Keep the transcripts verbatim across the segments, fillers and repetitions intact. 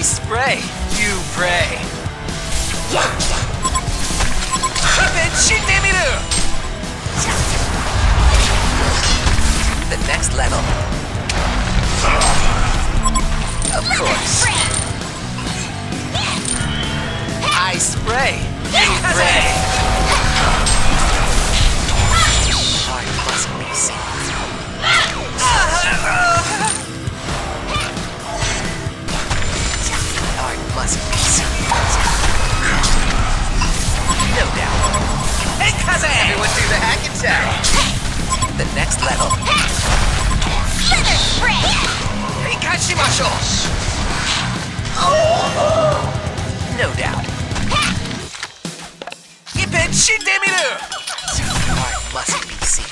spray, you pray. The next level. Of course. I spray, you pray. Heart must be seen. Heart must be seen. No doubt. Everyone do the hack attack. The next level. No doubt. Heart must be seen.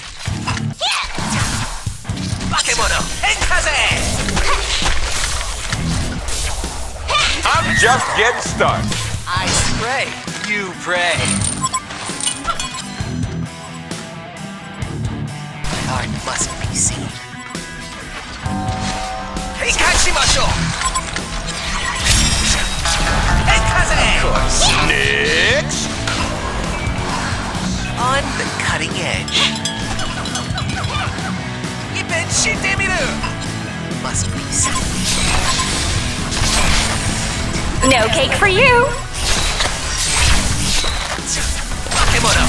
Bakemono, Enkaze! I'm just getting started. I spray, you pray. My heart must be seen. Heikashimashou! Enkaze! Of course. Next. On the cutting edge. Must be seen. No cake for you. Bakemono.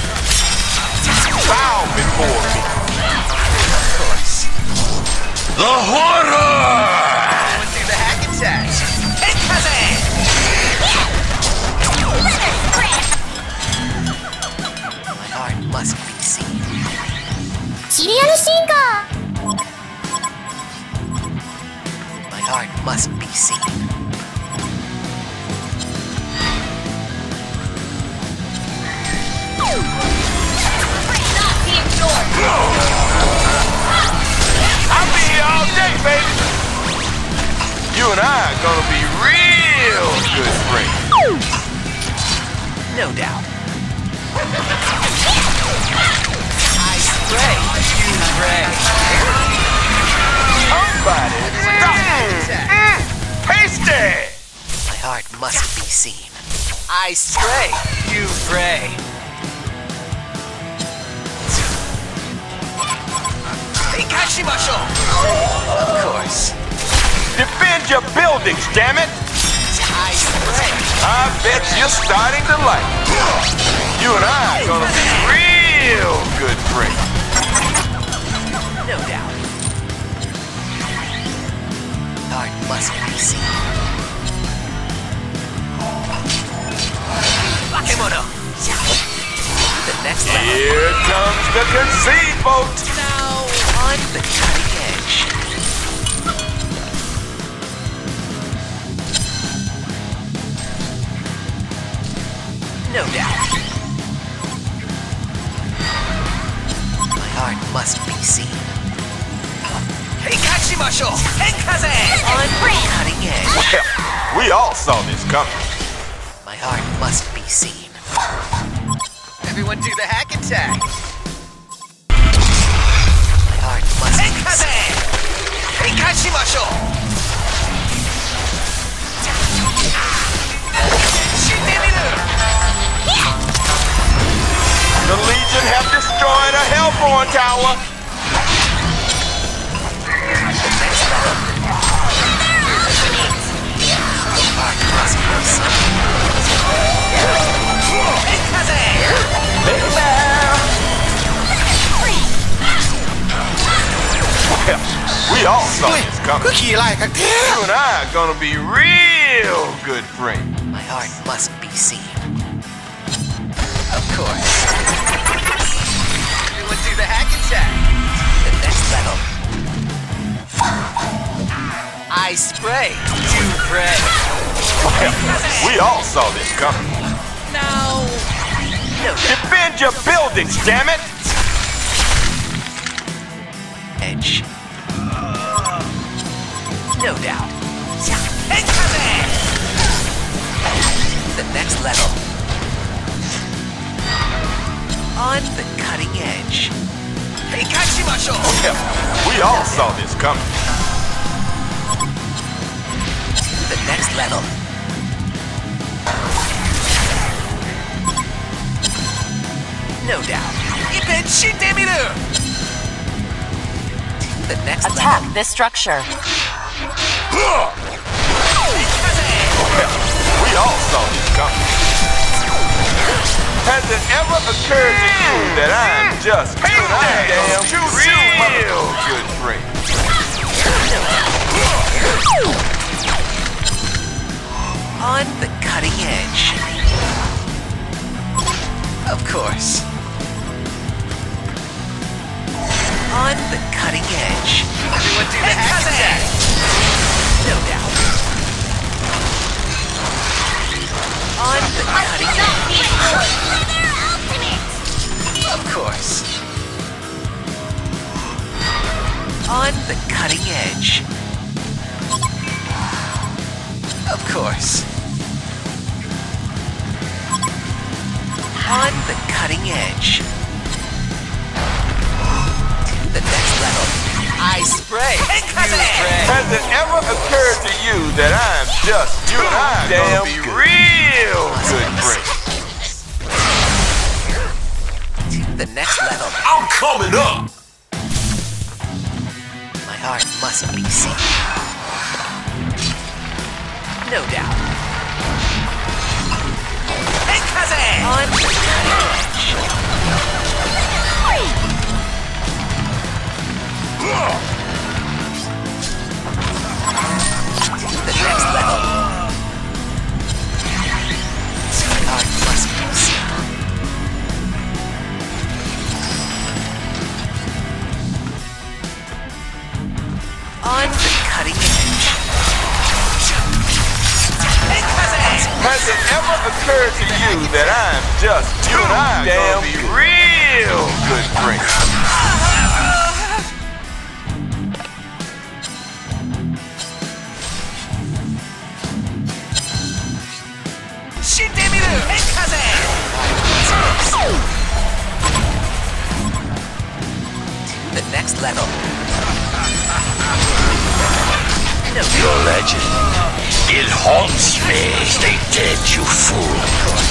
Bow before me. Of course. The horror! Everyone do the hack attack. Enkaze! My heart must be seen. シリアル進化 My heart must be seen. I'll be here all day, baby. You and I are gonna be real good friends. No doubt. I spray, you pray. Somebody stop! Mm, tasty! My heart must be seen. I spray, you pray. Hikashimashou! Of course. Defend your buildings, damn it! I spray. I bet you're starting to like it. You and I are gonna be real good friends. No doubt. Heart must be seen. Bakemono! The next level. Here comes the conceit boat. Now on the cutting edge. No doubt. My heart must be seen. Heikashimashou! Enkaze! On the cutting edge. Well, we all saw this coming. My heart must be seen. Everyone do the hack attack. My heart must be seen. Heikashimashou! The Legion have destroyed a Hellborn tower. Well, we all saw this coming. You and I are gonna be real good friends. My heart must be seen. Of course. Everyone do the hack attack. The next level. I spray, you pray. Well, we all saw this coming. Now, no doubt. Defend your buildings, damn it! Edge. No doubt. The next level. On the cutting edge. Well, we all saw this coming. The next level. No doubt. Ipen shitemiru! To the next Attack level. this structure. We all saw this coming. Has it ever occurred to you that I'm just too damn real good friend? On the cutting edge. Of course. On the cutting edge. Everyone do the hack attack. No doubt. On the cutting edge. Of course. On the cutting edge. Of course. On the cutting edge. To the next level. I spray. You spray. Has it ever occurred to you that I'm just too damn real good friend? To the next level. I'm coming up! My art must be seen. No doubt. Hey, cousin! On the cutting edge. To the next level. My art must be seen. On the cutting edge. Hey, cousin! Has it ever occurred to you that I'm just too damn real good friend? Shitemiru! Hey, cousin! To the next level. No, Your legend, it haunts me. Stay dead, you fool.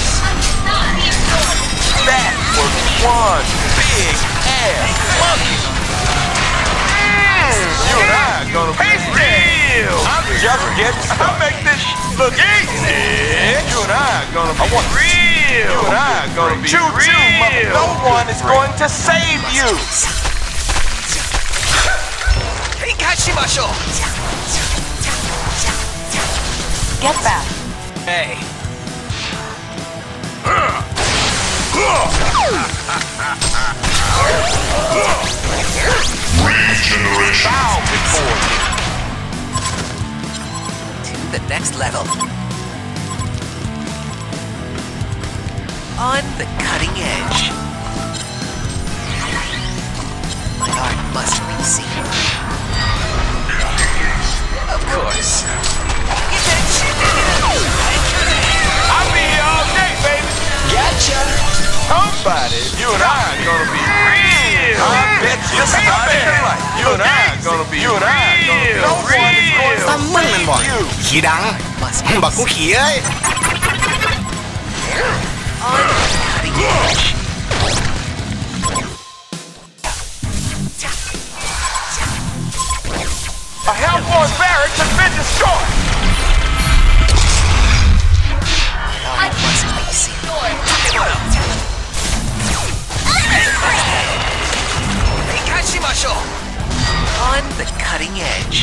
That was one big ass monkey. Mm, you and I are gonna be real. I'm just getting started. I make this look easy. You and I are gonna be I want real. You and I are gonna be choo real. Choo, no one is going to save you. Get back. Hey. Regeneration. Bow before me. To the next level. On the cutting edge. My art must be seen. Of course. I'll be here all day, baby. Gotcha. Somebody, you and I are gonna be real. I bet you somebody. You and I are gonna be you and I are gonna be no one is going to ซ้ำมึงแมันบ่อย you. ขี่ดัง Must บักกูขี่เอ้ย on the cutting edge. A Hellborn barracks has been destroyed. My art must be seen. On the cutting edge.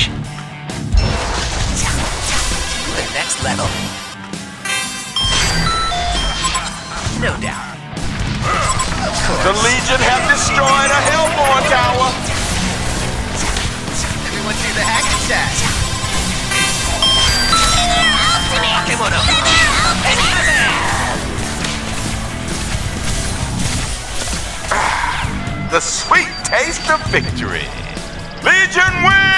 The next level. No doubt. Of course. The Legion have destroyed a Hellborn tower. Everyone do the hack attack. Kemono. The sweet taste of victory. Legion wins!